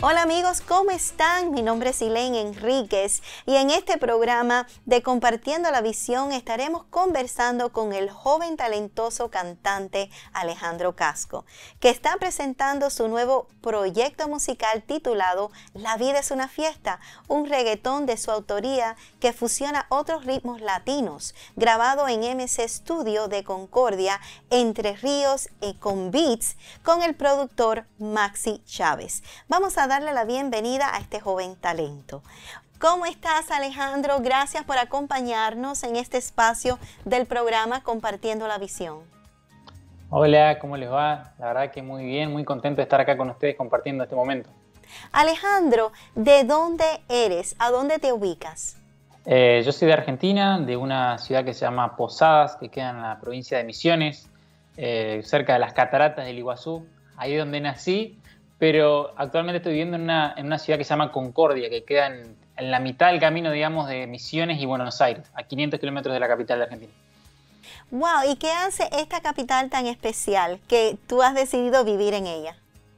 Hola amigos, ¿cómo están? Mi nombre es Elaine Enríquez y en este programa de Compartiendo la Visión estaremos conversando con el joven talentoso cantante Alejandro Casco, que está presentando su nuevo proyecto musical titulado La vida es una fiesta, un reggaetón de su autoría que fusiona otros ritmos latinos, grabado en MC Studio de Concordia, Entre Ríos y con beats con el productor Maxi Chávez. Vamos a darle la bienvenida a este joven talento. ¿Cómo estás, Alejandro? Gracias por acompañarnos en este espacio del programa Compartiendo la Visión. Hola, ¿cómo les va? La verdad que muy bien, muy contento de estar acá con ustedes compartiendo este momento. Alejandro, ¿de dónde eres? ¿A dónde te ubicas? Yo soy de Argentina, de una ciudad que se llama Posadas, que queda en la provincia de Misiones, cerca de las cataratas del Iguazú, ahí es donde nací. Pero actualmente estoy viviendo en una ciudad que se llama Concordia, que queda en la mitad del camino, digamos, de Misiones y Buenos Aires, a 500 kilómetros de la capital de Argentina. ¡Wow! ¿Y qué hace esta capital tan especial que tú has decidido vivir en ella?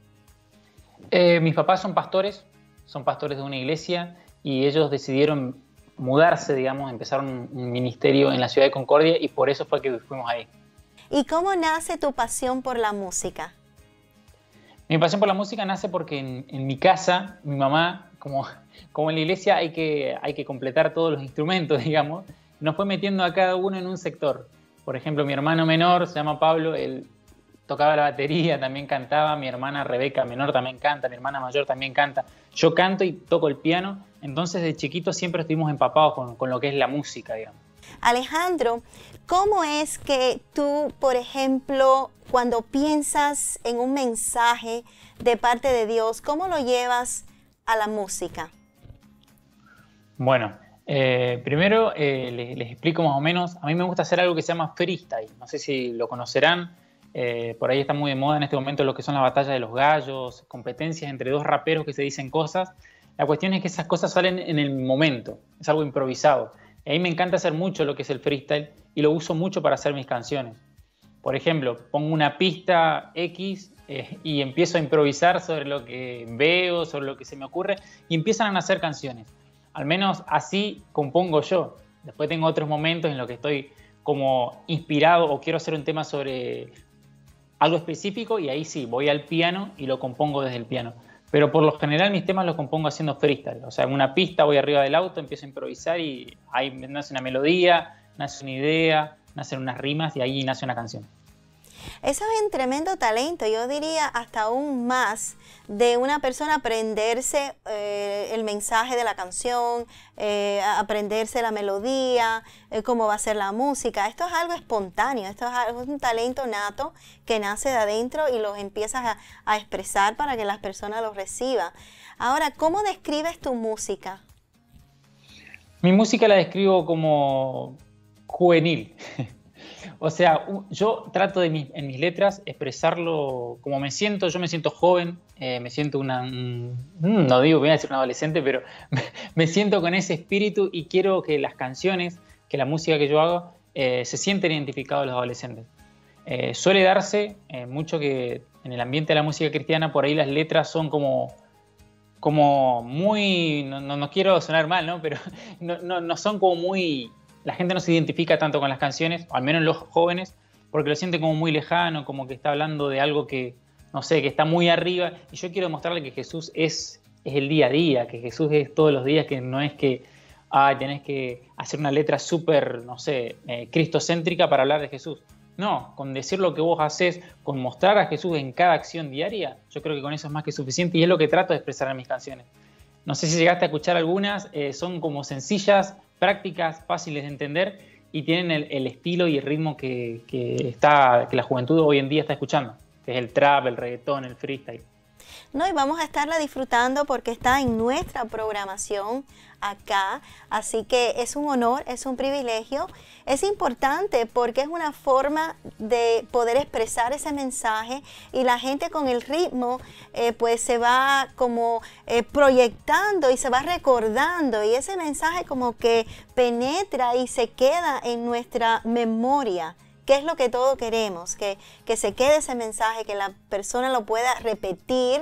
Mis papás son pastores de una iglesia y ellos decidieron mudarse, digamos, empezaron un ministerio en la ciudad de Concordia y por eso fue que fuimos ahí. ¿Y cómo nace tu pasión por la música? Mi pasión por la música nace porque en mi casa, mi mamá, como en la iglesia hay que completar todos los instrumentos, digamos, nos fue metiendo a cada uno en un sector. Por ejemplo, mi hermano menor se llama Pablo, él tocaba la batería, también cantaba, mi hermana Rebeca menor también canta, mi hermana mayor también canta, yo canto y toco el piano, entonces de chiquito siempre estuvimos empapados con lo que es la música, digamos. Alejandro, ¿cómo es que tú, por ejemplo, cuando piensas en un mensaje de parte de Dios, cómo lo llevas a la música? Bueno, primero les explico más o menos. A mí me gusta hacer algo que se llama freestyle. No sé si lo conocerán. Por ahí está muy de moda en este momento lo que son las batallas de los gallos, competencias entre dos raperos que se dicen cosas. La cuestión es que esas cosas salen en el momento. Es algo improvisado. A mí me encanta hacer mucho lo que es el freestyle y lo uso mucho para hacer mis canciones. Por ejemplo, pongo una pista X y empiezo a improvisar sobre lo que veo, sobre lo que se me ocurre y empiezan a nacer canciones. Al menos así compongo yo. Después tengo otros momentos en los que estoy como inspirado o quiero hacer un tema sobre algo específico y ahí sí, voy al piano y lo compongo desde el piano. Pero por lo general mis temas los compongo haciendo freestyle. O sea, en una pista voy arriba del auto, empiezo a improvisar y ahí nace una melodía, nace una idea, nacen unas rimas y ahí nace una canción. Eso es un tremendo talento, yo diría hasta aún más de una persona aprenderse el mensaje de la canción, aprenderse la melodía, cómo va a ser la música. Esto es algo espontáneo, esto es un talento nato que nace de adentro y los empiezas a expresar para que las personas lo reciban. Ahora, ¿cómo describes tu música? Mi música la describo como juvenil. O sea, yo trato en mis letras expresarlo como me siento. Yo me siento joven, me siento no digo, voy a decir un adolescente, pero me siento con ese espíritu y quiero que las canciones, que la música que yo hago, se sienten identificados los adolescentes. Suele darse mucho que en el ambiente de la música cristiana por ahí las letras son como muy, no quiero sonar mal, ¿no? Pero no son como muy... La gente no se identifica tanto con las canciones, al menos los jóvenes, porque lo siente como muy lejano, como que está hablando de algo que, no sé, que está muy arriba. Y yo quiero demostrarle que Jesús es el día a día, que Jesús es todos los días, que no es que tenés que hacer una letra súper, no sé, cristocéntrica para hablar de Jesús. No, con decir lo que vos haces, con mostrar a Jesús en cada acción diaria, yo creo que con eso es más que suficiente y es lo que trato de expresar en mis canciones. No sé si llegaste a escuchar algunas, son como sencillas, prácticas, fáciles de entender y tienen el estilo y el ritmo que la juventud hoy en día está escuchando, que es el trap, el reggaetón, el freestyle. No, y vamos a estarla disfrutando porque está en nuestra programación acá, así que es un honor, es un privilegio, es importante porque es una forma de poder expresar ese mensaje y la gente con el ritmo pues se va como proyectando y se va recordando y ese mensaje como que penetra y se queda en nuestra memoria. ¿Qué es lo que todos queremos? Que se quede ese mensaje, que la persona lo pueda repetir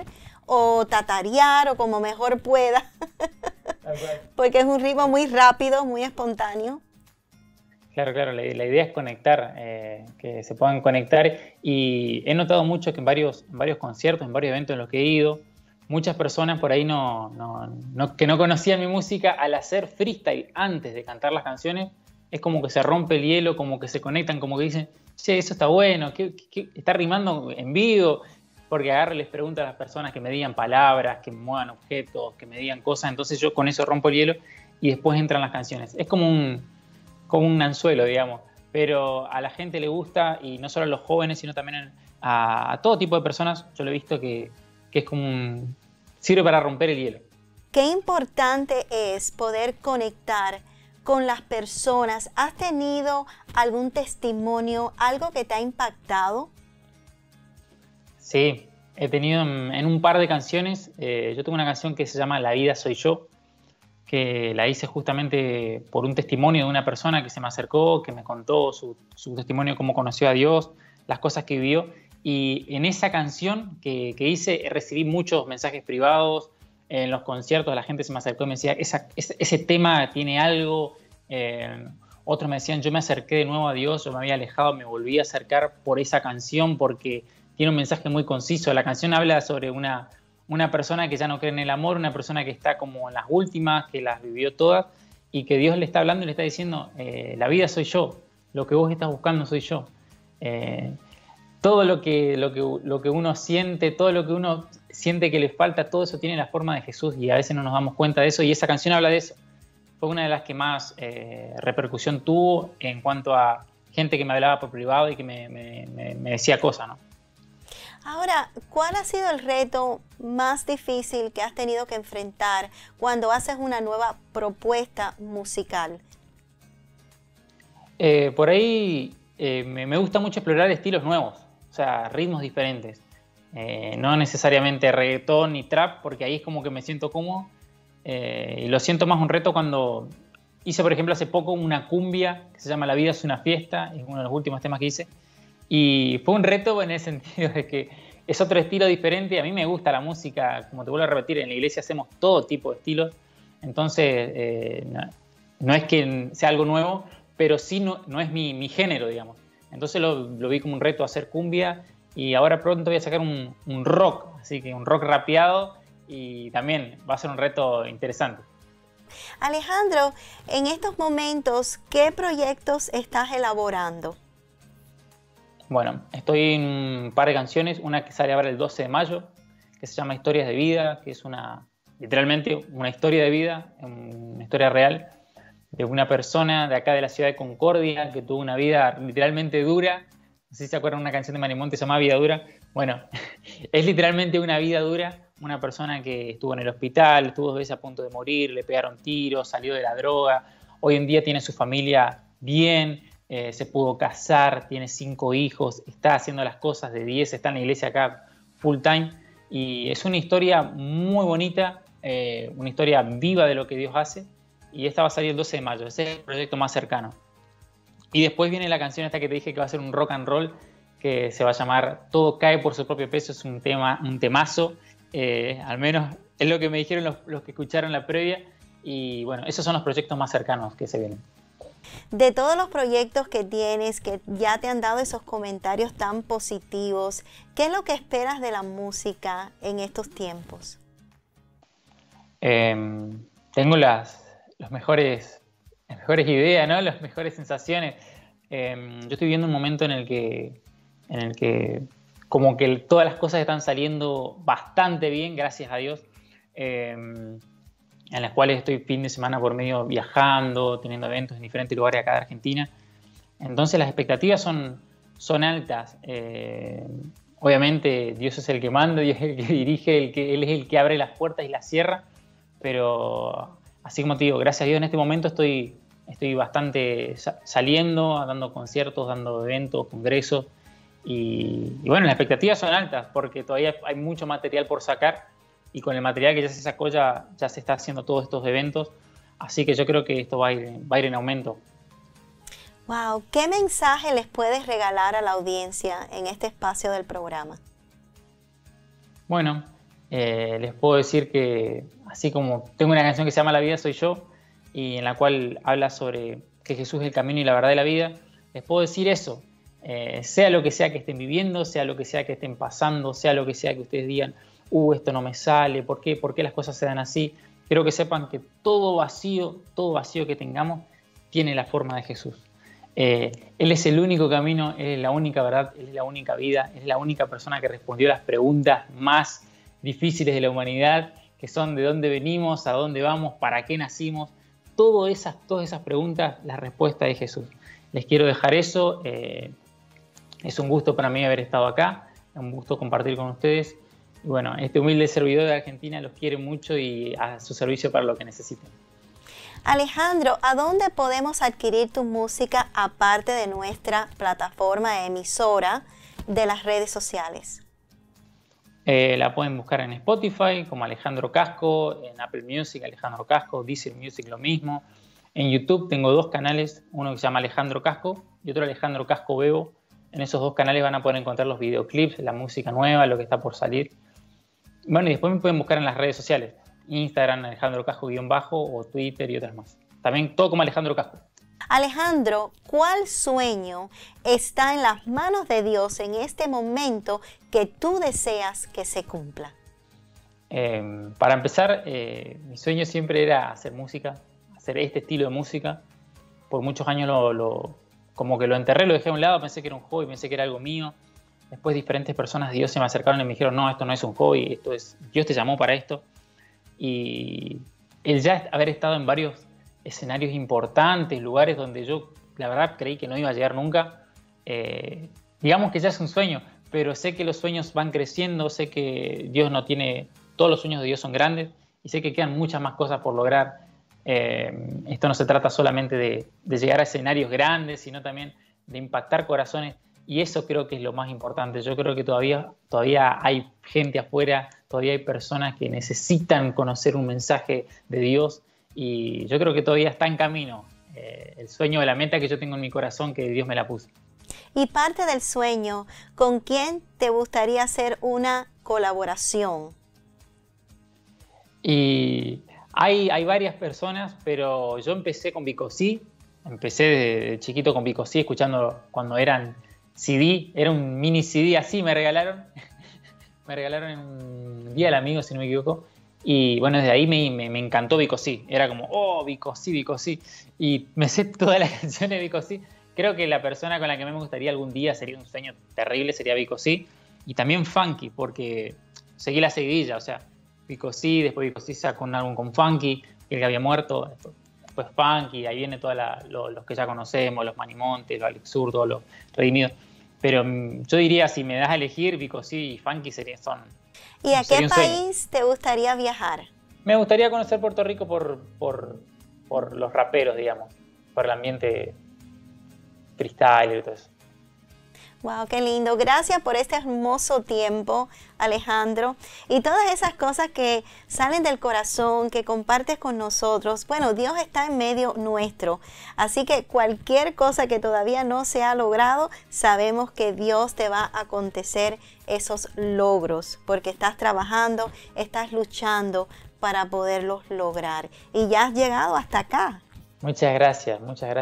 o tatarear o como mejor pueda, porque es un ritmo muy rápido, muy espontáneo. Claro, claro, la idea es conectar, que se puedan conectar, y he notado mucho que en varios conciertos, en varios eventos en los que he ido, muchas personas por ahí que no conocían mi música, al hacer freestyle antes de cantar las canciones, es como que se rompe el hielo, como que se conectan, como que dicen, che, eso está bueno, ¿qué está rimando en vivo? Porque agarro y les pregunto a las personas que me digan palabras, que me muevan objetos, que me digan cosas, entonces yo con eso rompo el hielo y después entran las canciones. Es como un anzuelo, digamos, pero a la gente le gusta, y no solo a los jóvenes, sino también a todo tipo de personas. Yo lo he visto que es como sirve para romper el hielo. Qué importante es poder conectar con las personas. ¿Has tenido algún testimonio, algo que te ha impactado? Sí, he tenido en un par de canciones, yo tengo una canción que se llama La vida soy yo, que la hice justamente por un testimonio de una persona que se me acercó, que me contó su testimonio, cómo conoció a Dios, las cosas que vivió. Y en esa canción que hice recibí muchos mensajes privados. En los conciertos la gente se me acercó y me decía, ese tema tiene algo. Otros me decían, yo me acerqué de nuevo a Dios, yo me había alejado, me volví a acercar por esa canción porque tiene un mensaje muy conciso. La canción habla sobre una persona que ya no cree en el amor, una persona que está como en las últimas, que las vivió todas, y que Dios le está hablando y le está diciendo, la vida soy yo, lo que vos estás buscando soy yo. Todo lo que uno siente, todo lo que uno siente que le falta, todo eso tiene la forma de Jesús, y a veces no nos damos cuenta de eso, y esa canción habla de eso. Fue una de las que más repercusión tuvo en cuanto a gente que me hablaba por privado y que me decía cosas, ¿no? Ahora, ¿cuál ha sido el reto más difícil que has tenido que enfrentar cuando haces una nueva propuesta musical? Por ahí me gusta mucho explorar estilos nuevos, o sea, ritmos diferentes. No necesariamente reggaetón ni trap, porque ahí es como que me siento cómodo. Y lo siento más un reto cuando hice, por ejemplo, hace poco una cumbia que se llama La vida es una fiesta, es uno de los últimos temas que hice. Y fue un reto en el sentido de que es otro estilo diferente. A mí me gusta la música, como te vuelvo a repetir, en la iglesia hacemos todo tipo de estilos. Entonces, no es que sea algo nuevo, pero sí no es mi género, digamos. Entonces lo vi como un reto hacer cumbia, y ahora pronto voy a sacar un rock, así que un rock rapeado, y también va a ser un reto interesante. Alejandro, en estos momentos, ¿qué proyectos estás elaborando? Bueno, estoy en un par de canciones, una que sale ahora el 12 de mayo, que se llama Historias de Vida, que es literalmente una historia de vida, una historia real, de una persona de acá de la ciudad de Concordia que tuvo una vida literalmente dura. No sé si se acuerdan de una canción de Marimonte que se llama Vida Dura. Bueno, es literalmente una vida dura, una persona que estuvo en el hospital, estuvo 2 veces a punto de morir, le pegaron tiros, salió de la droga, hoy en día tiene su familia bien, se pudo casar, tiene 5 hijos, está haciendo las cosas de 10, está en la iglesia acá full time, y es una historia muy bonita, una historia viva de lo que Dios hace, y esta va a salir el 12 de mayo, ese es el proyecto más cercano. Y después viene la canción esta que te dije que va a ser un rock and roll, que se va a llamar Todo cae por su propio peso, es un temazo, al menos es lo que me dijeron los que escucharon la previa, y bueno, esos son los proyectos más cercanos que se vienen. De todos los proyectos que tienes, que ya te han dado esos comentarios tan positivos, ¿qué es lo que esperas de la música en estos tiempos? Tengo las mejores ideas, ¿no? Las mejores sensaciones. Yo estoy viviendo un momento en el que como que todas las cosas están saliendo bastante bien, gracias a Dios. En las cuales estoy fin de semana por medio viajando, teniendo eventos en diferentes lugares acá de Argentina. Entonces las expectativas son altas. Obviamente Dios es el que manda, Dios es el que dirige, Él es el que abre las puertas y las cierra, pero así como te digo, gracias a Dios en este momento estoy bastante saliendo, dando conciertos, dando eventos, congresos, y bueno, las expectativas son altas porque todavía hay mucho material por sacar, y con el material que ya se sacó ya se está haciendo todos estos eventos, así que yo creo que esto va a ir en aumento. Wow, ¿qué mensaje les puedes regalar a la audiencia en este espacio del programa? Bueno, Les puedo decir que, así como tengo una canción que se llama La vida soy yo, y en la cual habla sobre que Jesús es el camino y la verdad de la vida, les puedo decir eso. Sea lo que sea que estén viviendo, sea lo que sea que estén pasando, sea lo que sea que ustedes digan, esto no me sale, ¿por qué? ¿Por qué las cosas se dan así? Quiero que sepan que todo vacío que tengamos, tiene la forma de Jesús. Él es el único camino, Él es la única verdad, Él es la única vida, Él es la única persona que respondió las preguntas más difíciles de la humanidad, que son de dónde venimos, a dónde vamos, para qué nacimos. Todas esas preguntas, la respuesta es Jesús. Les quiero dejar eso. Es un gusto para mí haber estado acá, es un gusto compartir con ustedes. Y bueno, este humilde servidor de Argentina los quiere mucho y a su servicio para lo que necesiten. Alejandro, ¿a dónde podemos adquirir tu música aparte de nuestra plataforma emisora de las redes sociales? La pueden buscar en Spotify como Alejandro Casco, en Apple Music Alejandro Casco, Deezer Music lo mismo. En YouTube tengo 2 canales, uno que se llama Alejandro Casco y otro Alejandro Casco Bebo. En esos 2 canales van a poder encontrar los videoclips, la música nueva, lo que está por salir. Bueno, y después me pueden buscar en las redes sociales, Instagram Alejandro Casco _ o Twitter y otras más. También todo como Alejandro Casco. Alejandro, ¿cuál sueño está en las manos de Dios en este momento que tú deseas que se cumpla? Para empezar, mi sueño siempre era hacer música, hacer este estilo de música. Por muchos años como que lo enterré, lo dejé a un lado, pensé que era un hobby, pensé que era algo mío. Después diferentes personas de Dios se me acercaron y me dijeron, no, esto no es un hobby, Dios te llamó para esto. Y el ya haber estado en varios escenarios importantes, lugares donde yo la verdad creí que no iba a llegar nunca, digamos que ya es un sueño, pero sé que los sueños van creciendo, sé que todos los sueños de Dios son grandes y sé que quedan muchas más cosas por lograr. Esto no se trata solamente de llegar a escenarios grandes, sino también de impactar corazones, y eso creo que es lo más importante. Yo creo que todavía hay gente afuera, todavía hay personas que necesitan conocer un mensaje de Dios, y yo creo que todavía está en camino el sueño de la meta que yo tengo en mi corazón, que Dios me la puso. Y parte del sueño, ¿con quién te gustaría hacer una colaboración? Y hay varias personas, pero yo empecé con Vico Sí, empecé de chiquito con Vico Sí, escuchando cuando eran CD, era un mini CD así, me regalaron en un día del amigo, si no me equivoco, y bueno, desde ahí me encantó Vico Sí, era como, Vico Sí, y me sé todas las canciones de Vico Sí. Creo que la persona con la que me gustaría algún día, sería un sueño terrible, sería Vico Sí, y también Funky, porque seguí la seguidilla, o sea, Vico Sí, después Vico Sí sacó un álbum con Funky, el que había muerto, después Funky, ahí viene todos los que ya conocemos, los Manimontes, los Alex Zurdo, los Redimidos. Pero yo diría, si me das a elegir, Vico Sí y Funky son... ¿Y a qué país te gustaría viajar? Me gustaría conocer Puerto Rico por los raperos, digamos, por el ambiente freestyle y todo eso. Wow, qué lindo. Gracias por este hermoso tiempo, Alejandro. Y todas esas cosas que salen del corazón, que compartes con nosotros. Bueno, Dios está en medio nuestro. Así que cualquier cosa que todavía no se ha logrado, sabemos que Dios te va a acontecer esos logros. Porque estás trabajando, estás luchando para poderlos lograr. Y ya has llegado hasta acá. Muchas gracias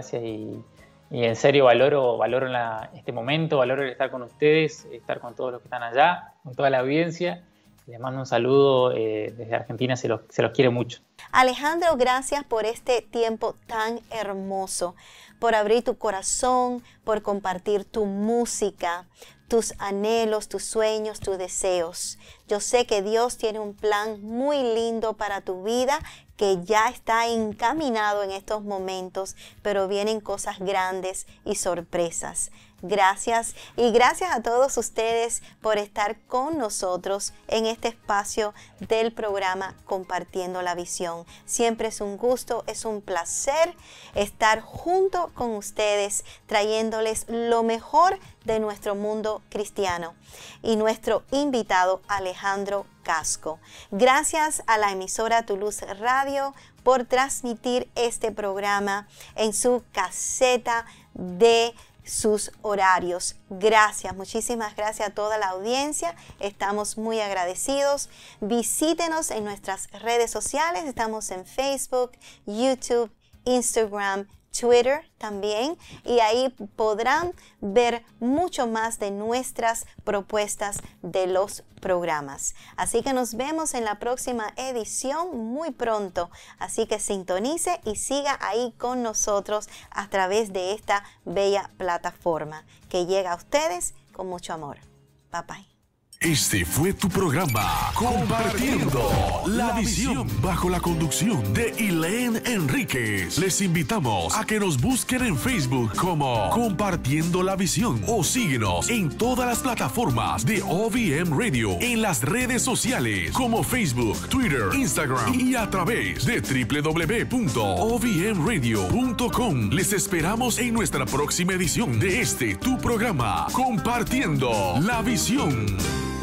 y en serio valoro este momento, valoro el estar con ustedes, estar con todos los que están allá, con toda la audiencia. Les mando un saludo desde Argentina, se los quiere mucho. Alejandro, gracias por este tiempo tan hermoso, por abrir tu corazón, por compartir tu música, tus anhelos, tus sueños, tus deseos. Yo sé que Dios tiene un plan muy lindo para tu vida, que ya está encaminado en estos momentos, pero vienen cosas grandes y sorpresas. Gracias, y gracias a todos ustedes por estar con nosotros en este espacio del programa Compartiendo la Visión. Siempre es un gusto, es un placer estar junto con ustedes, trayéndoles lo mejor de nuestro mundo cristiano. Y nuestro invitado, Alejandro Casco. Gracias a la emisora Toulouse Radio por transmitir este programa en su caseta de sus horarios. Gracias, muchísimas gracias a toda la audiencia. Estamos muy agradecidos. Visítenos en nuestras redes sociales. Estamos en Facebook, YouTube, Instagram, Twitter también, y ahí podrán ver mucho más de nuestras propuestas de los programas. Así que nos vemos en la próxima edición muy pronto. Así que sintonice y siga ahí con nosotros a través de esta bella plataforma que llega a ustedes con mucho amor. Bye bye. Este fue tu programa Compartiendo la Visión, bajo la conducción de Elaine Enríquez. Les invitamos a que nos busquen en Facebook como Compartiendo la Visión o síguenos en todas las plataformas de OVM Radio, en las redes sociales como Facebook, Twitter, Instagram y a través de www.ovmradio.com. Les esperamos en nuestra próxima edición de tu programa Compartiendo la Visión.